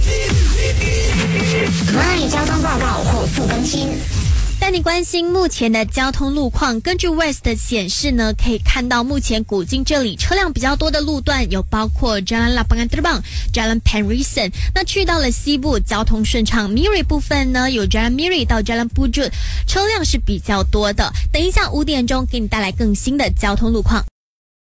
My 交通报告火速更新。 带你关心目前的交通路况。根据 West 的显示呢，可以看到目前古晋这里车辆比较多的路段有包括 Jalan Lapangan Terbang、Jalan Penrissen。那去到了西部，交通顺畅。Miri 部分呢，有 Jalan Miri 到 Jalan Pujut，车辆是比较多的。等一下5点钟给你带来更新的交通路况。